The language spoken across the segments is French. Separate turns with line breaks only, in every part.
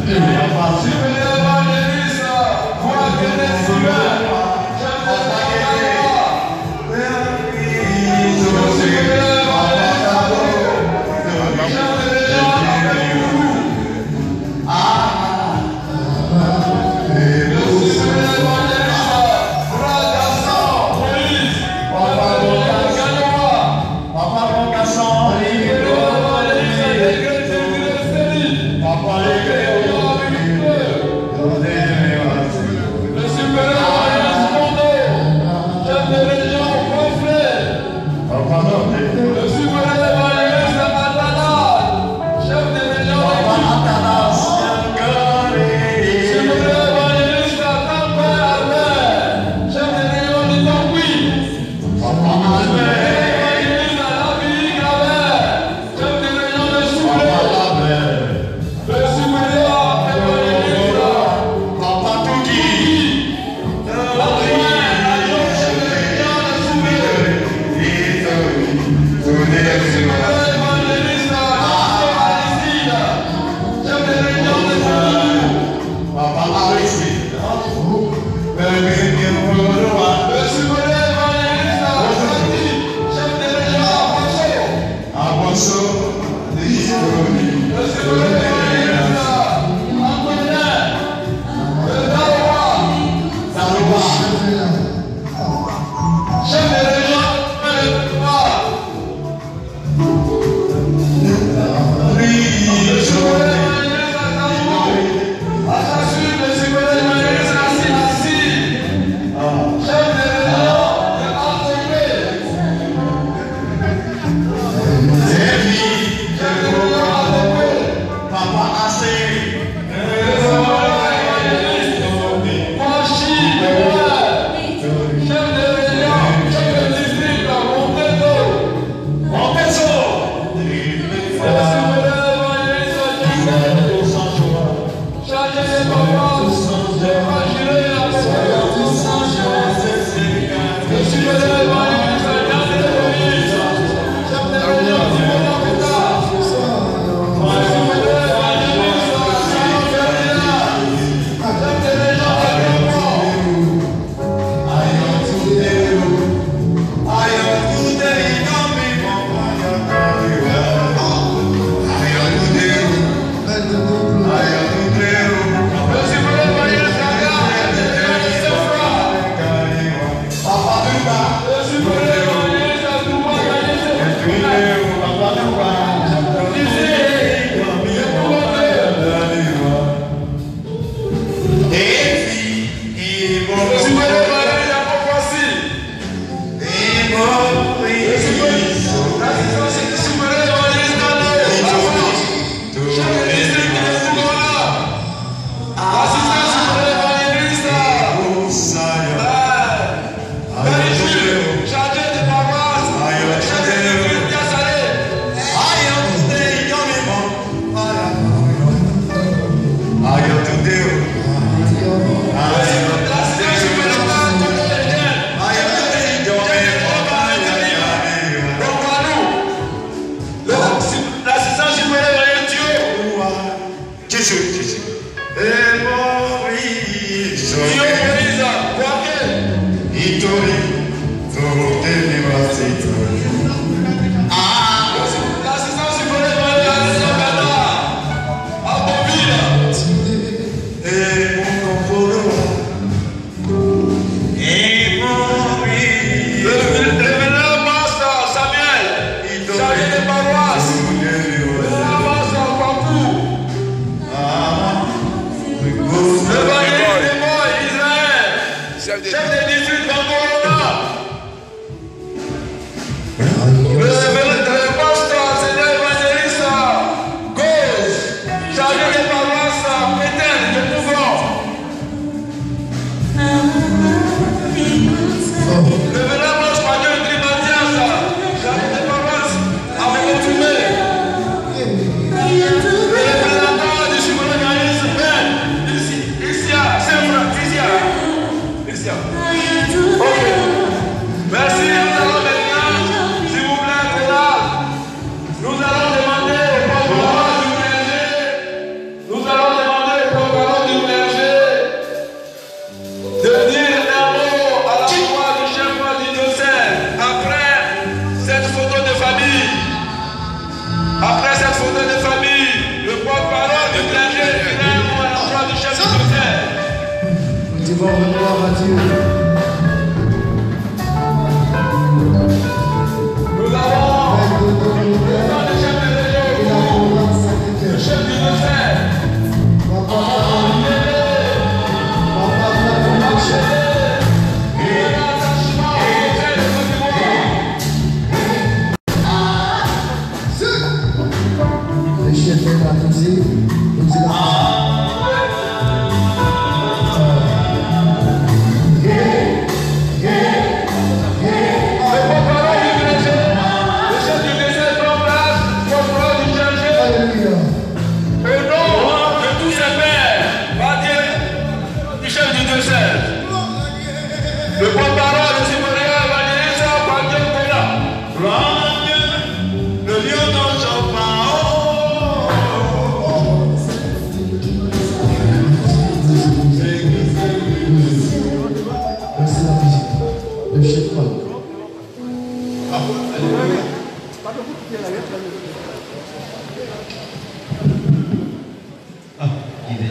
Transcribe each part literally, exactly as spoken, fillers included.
Christian.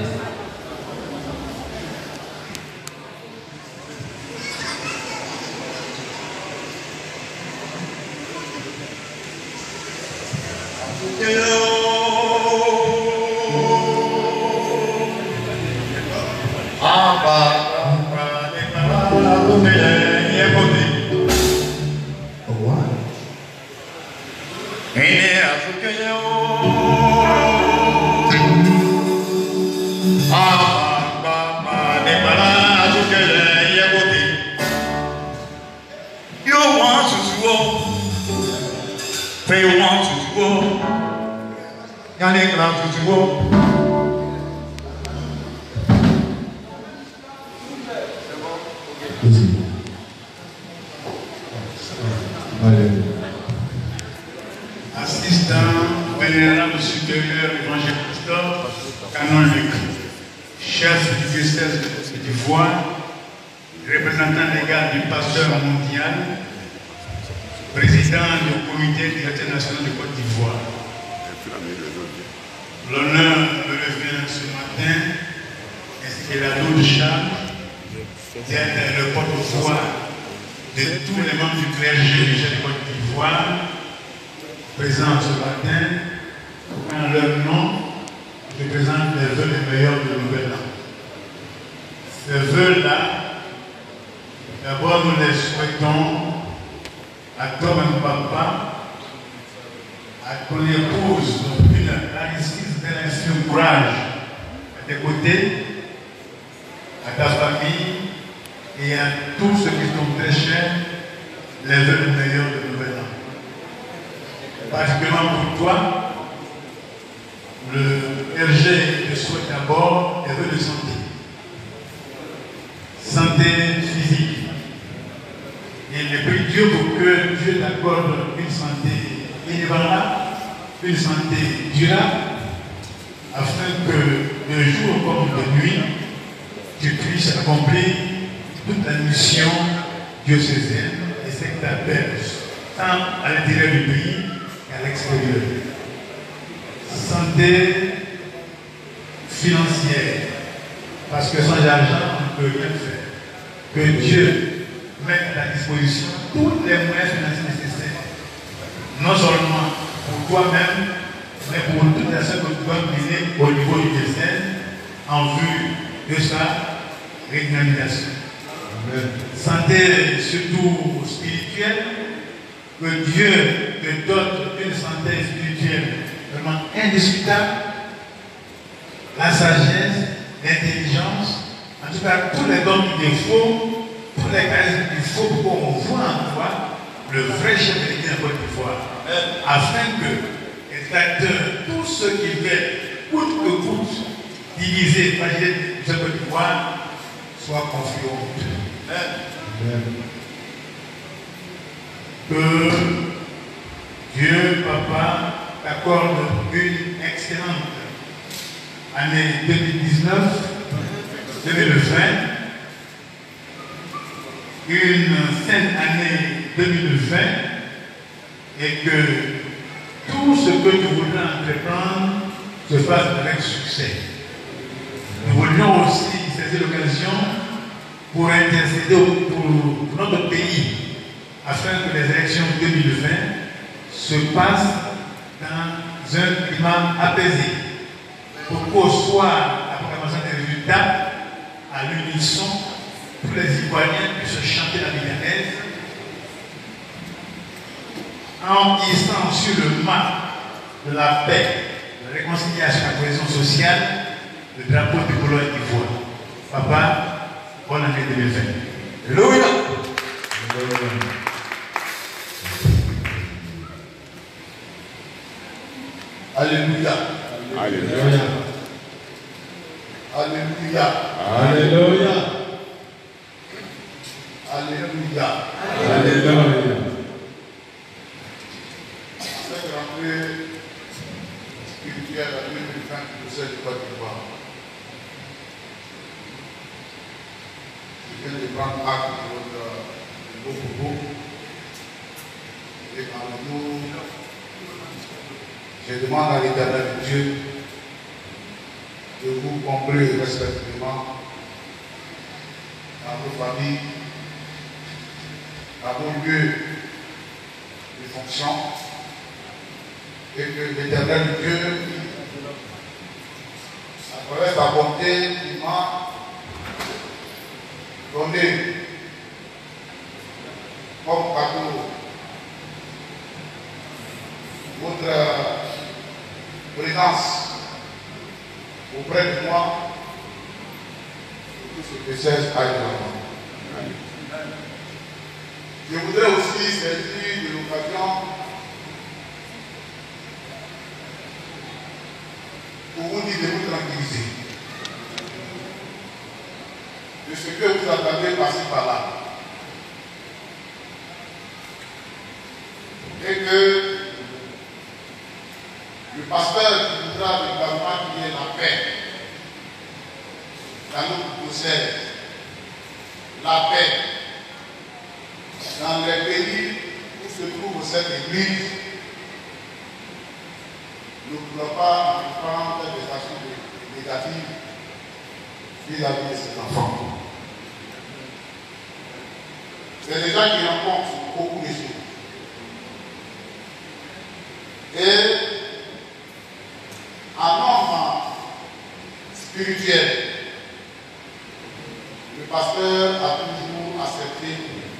Assistant vénérable supérieur évangéliste, canonique, chef du diocèse de Côte d'Ivoire, représentant légal du pasteur mondial, président du comité directeur national de Côte d'Ivoire. L'honneur me revient ce matin, ainsi que la lourde charge d'être le porte-voix de tous les membres du clergé de Côte d'Ivoire présents ce matin. En leur nom, je présente les vœux les meilleurs de Nouvel An. Ces vœux-là, d'abord nous les souhaitons à toi-même, papa, à ton épouse, une Aricis d'un courage à tes côtés, à ta famille et à tous ceux qui sont très chers, les vœux les meilleurs de Nouvel An. Particulièrement pour toi, le R G te souhaite d'abord des vœux de santé. Santé physique. Et je prie Dieu pour que Dieu t'accorde une santé inébranlable, une santé durable, afin que de jour comme de nuit, tu puisses accomplir toute la mission diocésaine et ce que t'appelle, tant à l'intérieur du pays qu'à l'extérieur. Santé financière, parce que sans argent, on ne peut rien faire. Que Dieu mette à ta disposition tous les moyens financiers nécessaires, non seulement pour toi-même, mais pour toutes les personnes que tu dois mener au niveau du diocèse en vue de sa régularisation. Santé surtout spirituelle, que Dieu te donne une santé spirituelle vraiment indiscutable, la sagesse, l'intelligence, en tout cas tous les dons qu'il faut, tous les charismes qu'il faut pour qu'on voit en toi le vrai chef de l'Église de Côte d'Ivoire, afin que les acteurs, tous ceux qui veulent, coûte que coûte, diviser, fragiler de Côte d'Ivoire, soient confiés au but. Que Dieu, Papa, t'accorde une excellente année deux mille dix-neuf, deux mille vingt, une sainte année deux mille vingt, et que tout ce que nous voulons entreprendre se fasse avec succès. Nous voulions aussi saisir l'occasion pour intercéder pour notre pays, afin que les élections deux mille vingt se passent dans un climat apaisé, pour qu'au soir, la proclamation des résultats, à l'unisson, tous les Ivoiriens puissent chanter la Milanese, en hissant sur le mât de la paix, de la réconciliation, de la cohésion sociale, le drapeau du Pologne d'Ivoire. Papa, bonne année deux mille vingt. Alléluia. Alléluia. Alléluia. Alléluia.
Alléluia.
Alléluia.
Alléluia.
Cette rentrée spirituelle à deux mille vingt pour cette Côte d'Ivoire. Je viens de prendre acte de votre beau propos. Et en nous, je demande à l'Éternel Dieu de vous
vous conclure respectivement dans vos familles, dans vos lieux de fonction, et que l'Éternel Dieu, à travers sa bonté, il m'a donné comme cadeau votre présence auprès de moi, pour tout ce que cesse à l'avant. Je voudrais aussi saisir de l'occasion pour vous dire de vous tranquilliser de ce que vous entendez passer par là. Et que le pasteur qui voudra également qu'il y ait la paix dans notre possède, la paix dans les pays où se trouve cette église, ne pourra pas prendre des actions négatives vis-à-vis de ses enfants. C'est des gens qui rencontrent beaucoup de choses. Et un homme spirituel, le pasteur a toujours accepté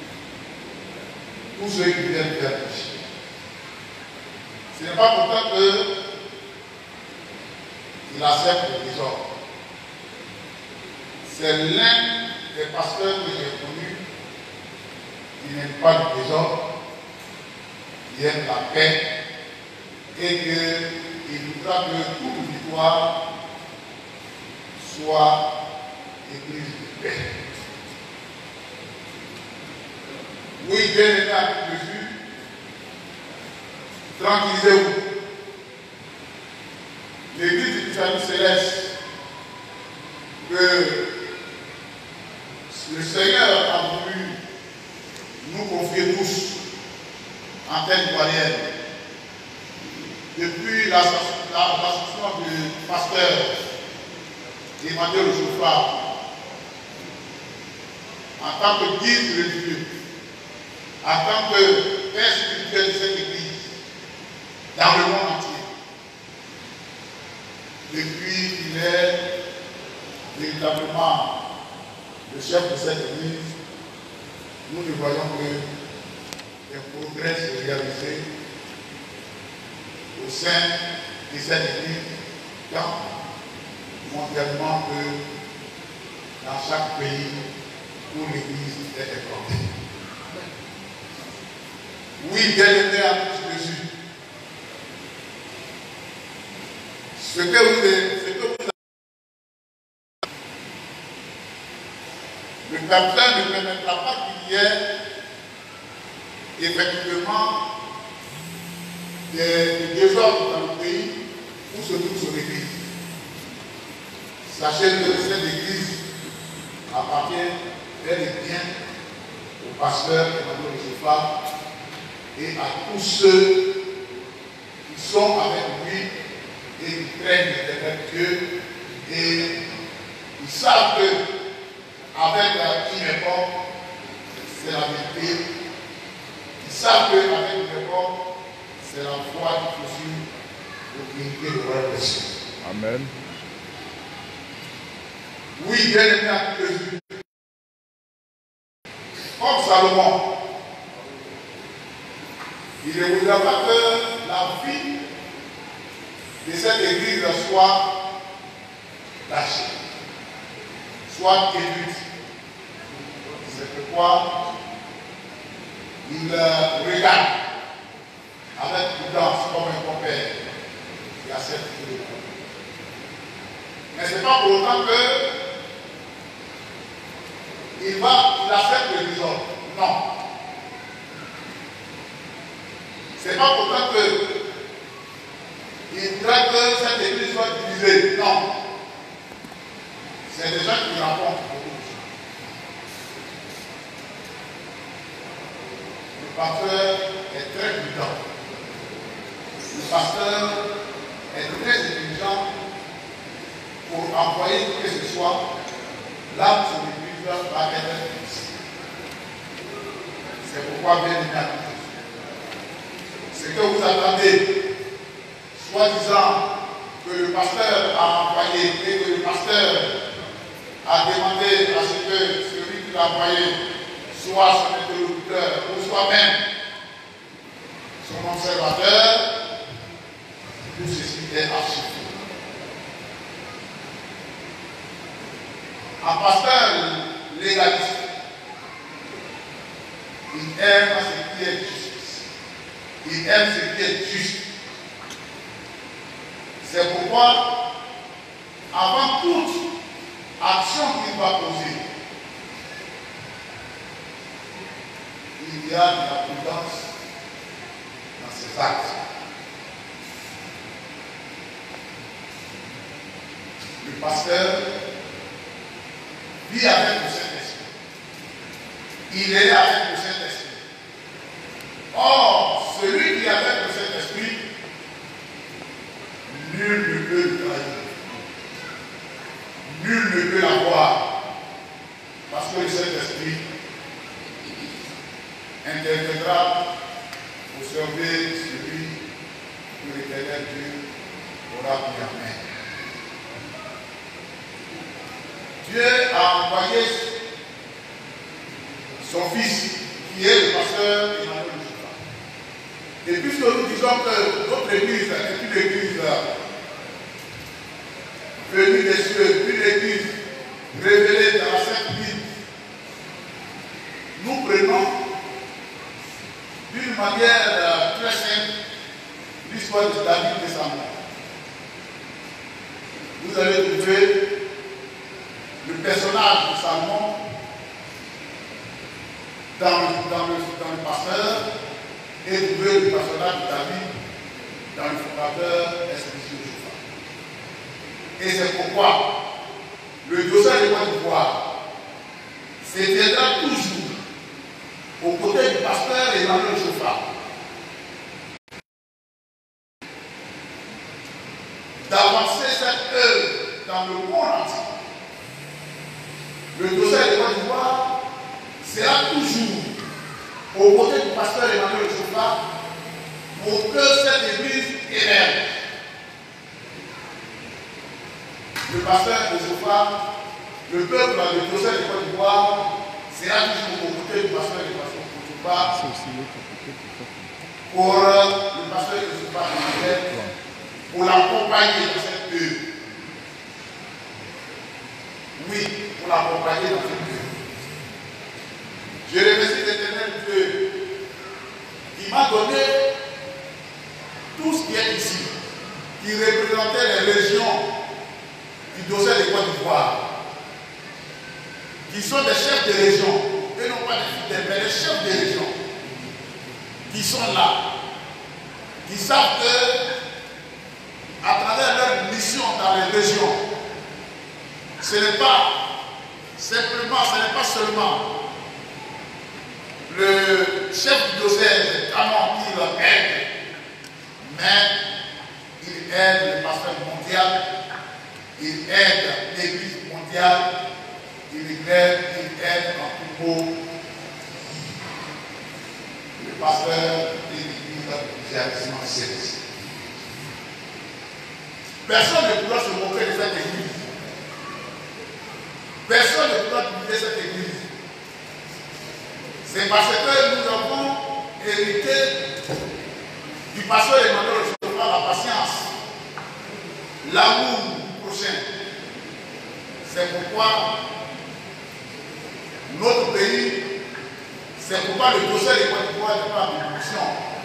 tous ceux qui viennent faire pécher. Ce n'est pas pourtant qu'il accepte le désordre. C'est l'un des pasteurs que j'ai connu qui n'aime pas le désordre, qui aime la paix, et qu'il voudra que toute victoire soit église de paix. Oui, bien aimé à toute mesure, tranquillisez-vous. L'église du salut céleste que le Seigneur a voulu nous confier tous en telle ivoirienne. Depuis l'association du pasteur Emmanuel Chauffard, en tant que guide religieux, en tant que père spirituel de cette église, dans le monde entier, depuis qu'il est véritablement le chef de cette église, nous ne voyons que des progrès se réaliser au sein de cette église, tant mondialement que dans chaque pays où l'église est implantée. Oui, bien aimé à tous Jésus. Ce que vous avez, ce que vous avez, le capitaine ne permettra pas qu'il y ait effectivement des désordres dans le pays où se trouve son église. Sachez que cette église appartient bel et bien au pasteur Emmanuel Chauffard et à tous ceux qui sont avec lui et qui craignent l'éternel Dieu et ils savent que avec une époque, c'est la vérité. Ils savent qu'avec une époque, c'est la foi qu'il faut suivre pour hériter le royaume des cieux.
Amen.
Oui, bien aimé à tous les yeux. Comme Salomon, il ne voudra pas que la vie de cette église soit lâchée, soit détruite. C'est pourquoi il regarde avec prudence comme un compère qui accepte tout le monde. Mais ce n'est pas pour autant que il va, il accepte le désordre. Non. Ce n'est pas pour autant que il voudrait que cette église soit divisée. Non. C'est des gens qui rencontrent beaucoup de choses. Le pasteur est très prudent. Le pasteur est très intelligent pour pour envoyer que ce soit, là, son église va être fixe. C'est pourquoi, bien évidemment, ce que vous attendez, soi-disant que le pasteur a envoyé et que le pasteur a demandé à ce que celui qui l'a envoyé soit son interlocuteur ou soit-même son observateur, tout ceci est archi. Un pasteur légaliste, il aime ce qui est juste. Il aime ce qui est juste. C'est pourquoi, avant toute action qu'il va poser, il y a de la prudence dans ses actes. Le pasteur vit avec le Saint-Esprit. Il est avec le Saint-Esprit. Or, celui qui est avec le Saint-Esprit, nul ne peut le trahir. Nul ne peut l'avoir. Parce que le Saint-Esprit interviendra pour sauver celui que l'Éternel Dieu aura mis en main. Dieu a envoyé son fils, qui est le pasteur Emmanuel Jouffa. Et puisque nous disons que notre église est une église venue des cieux, une église révélée dans la Sainte Bible, nous prenons d'une manière très simple l'histoire de David et Samuel. Vous allez trouver le personnage de Salomon dans le, dans le, dans le pasteur et trouver le personnage de David dans le fondateur Esprit Jouffa. Et c'est pourquoi le diocèse de Côte d'Ivoire se tiendra toujours aux côtés du pasteur Emmanuel Jouffa, d'avancer cette œuvre dans le monde entier. Le diocèse de Côte d'Ivoire sera toujours aux côtés du pasteur Emmanuel Jouffa pour que cette église émerge. Le pasteur Jouffa, le peuple du diocèse de Côte d'Ivoire sera toujours aux côtés du pasteur Emmanuel Jouffa pour le pasteur Jouffa pour l'accompagner dans cette œuvre. Oui, pour l'accompagner dans cette œuvre. Je remercie l'Éternel Dieu qui m'a donné tout ce qui est ici, qui représentait les régions du diocèse de Côte d'Ivoire, qui sont des chefs de région, et non pas des fidèles, mais les chefs de région, qui sont là, qui savent que, à travers leur mission dans les régions, ce n'est pas simplement, ce n'est pas seulement le chef du diocèse canon qui leur aide, mais il aide le pasteur mondial, il aide l'église mondiale, il aide, il aide en tout mot le pasteur de l'église jacquesman céleste. Personne ne pourra se moquer de cette église. Personne ne pourra utiliser cette église. C'est parce que nous avons hérité du pasteur Emmanuel Jouffa la patience, l'amour du prochain. C'est pourquoi notre pays, c'est pourquoi le diocèse de Côte d'Ivoire n'est pas en mission.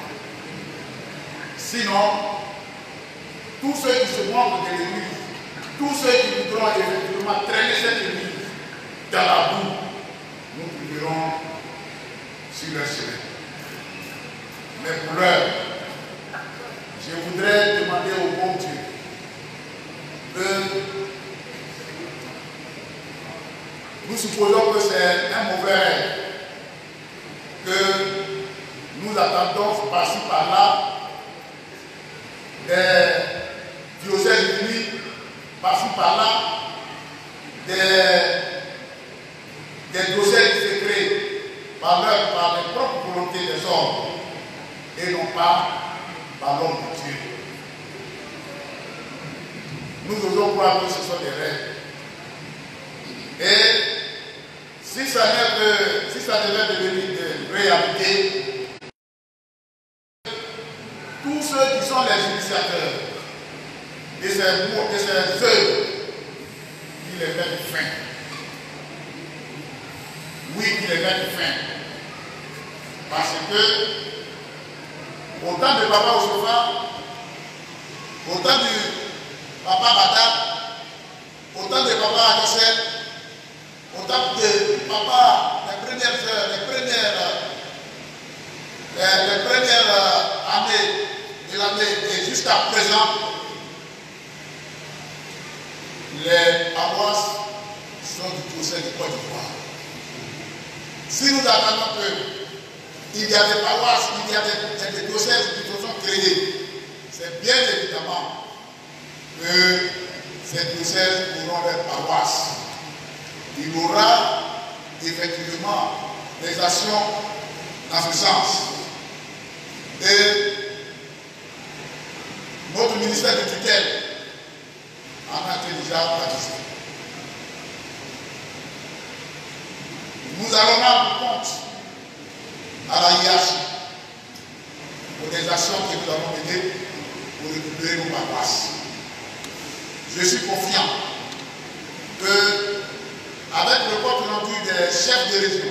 Sinon, tous ceux qui se moquent de l'église, tous ceux qui voudront effectivement traîner cette église dans la boue, nous trouverons sur leur chemin. Mais pour l'heure, je voudrais demander au bon Dieu de... Nous supposons que c'est un mauvais rêve, que nous attendons par-ci par-là des diocèses unis, par-ci par-là, des, des dossiers qui se créent par, leur, par les propres volontés des hommes et non pas par l'homme de Dieu. Nous osons croire que ce sont des rêves. Et si ça, que, si ça devait devenir de réalité, tous ceux qui sont les initiateurs de ces, de ces œuvres, ils les mettent fin. Oui, ils les mettent fin. Parce que, au temps de Papa Osofa, au temps du Papa Bata, au temps de Papa Adjocel, au temps de Papa, les premières heures, les premières, les, les premières années de l'année et jusqu'à présent, les paroisses sont du procès du Côte d'Ivoire. Si nous attendons qu'il y a des paroisses, il y a des, des diocèses qui se sont créés, c'est bien évidemment que ces diocèses auront leurs paroisses. Il y aura effectivement des actions dans ce sens. Et notre ministère de tutelle en a été déjà participé. Nous allons rendre compte à la hiérarchie pour des actions que nous avons menées pour récupérer nos paroisses. Je suis confiant que, avec le compte rendu des chefs de région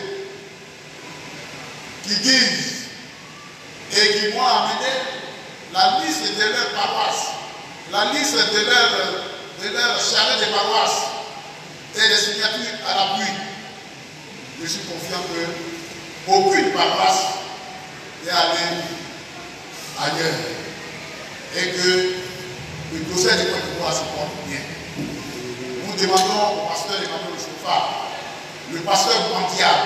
qui disent et qui vont amener la liste de leurs paroisses, la liste de leurs de leur charrette de paroisses et des signatures à l'appui, je suis confiant que aucune paroisse n'est allée ailleurs et que le dossier de Côte d'Ivoire se porte bien. Nous demandons au pasteur Emmanuel Osofa, le pasteur mondial,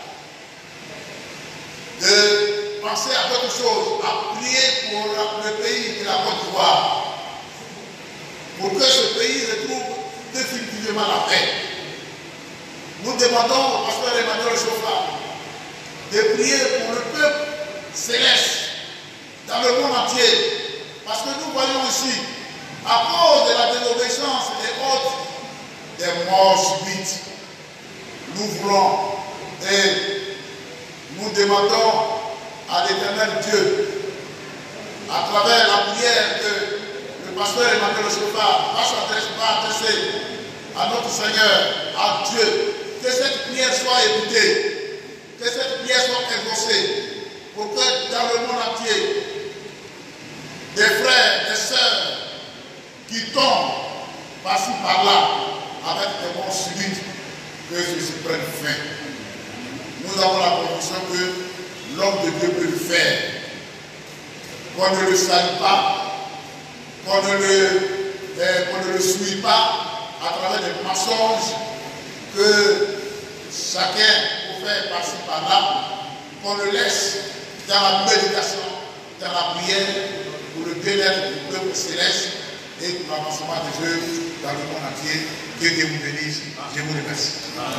de penser à d'autres choses, à prier pour le pays de la Côte d'Ivoire, pour que ce pays retrouve définitivement la paix. Nous demandons au pasteur Emmanuel Osofa de prier pour le peuple céleste dans le monde entier, parce que nous voyons ici, à cause de la désobéissance et autres, des morts subites. Nous voulons et nous demandons à l'Éternel Dieu, à travers la prière que le pasteur Emmanuel Osofa va adresser à notre Seigneur, à Dieu, que cette prière soit écoutée, que cette prière soit exaucée, pour que dans le monde entier, des frères, des sœurs qui tombent par-ci par-là avec des morts subites, que ceci prenne fin. Nous avons la conviction que l'homme de Dieu peut le faire. Qu'on ne le salue pas, qu'on ne le, eh, qu'on ne le suit pas à travers des mensonges que chacun peut faire par-ci par-là, qu'on le laisse dans la méditation, dans la prière, pour le bien-être du peuple céleste et pour l'avancement des œuvres dans le monde entier. Que Dieu vous bénisse. Je vous remercie.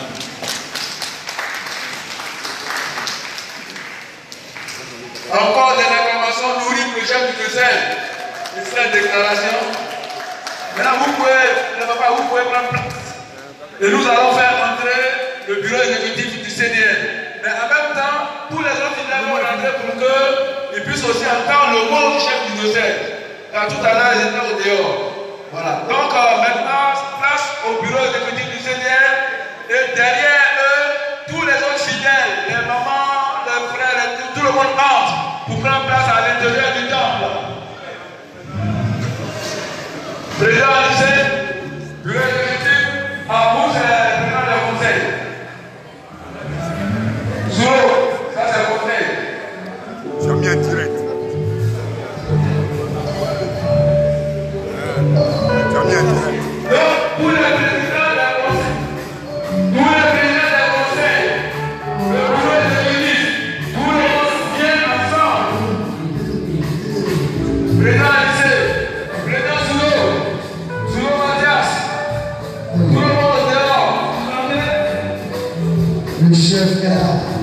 Encore des acclamations nourries pour le chef du diocèse de cette déclaration. Maintenant, vous pouvez, papa, vous pouvez prendre place. Et nous allons faire entrer le bureau exécutif du C D N. Mais en même temps, tous les autres fidèles vont rentrer pour qu'ils puissent aussi entendre le mot du chef du diocèse. Car tout à l'heure, ils étaient au dehors. Voilà. Donc euh, maintenant, place au bureau exécutif du C D N. Et derrière eux, tous les autres fidèles, les mamans, les frères, les, tout le monde entre pour prendre place à l'intérieur du temple. Président lycée, bureau exécutif, à vous, c'est le président du conseil. Zoro, ça c'est le conseil.
J'ai mis un direct. J'ai mis un direct.
Donc, pour les présidents d'un conseil, tous les présidents d'un conseil, le bureau exécutif, tous les autres viennent ensemble. Président lycée, président Zoro, Zoro,
Le chef est là.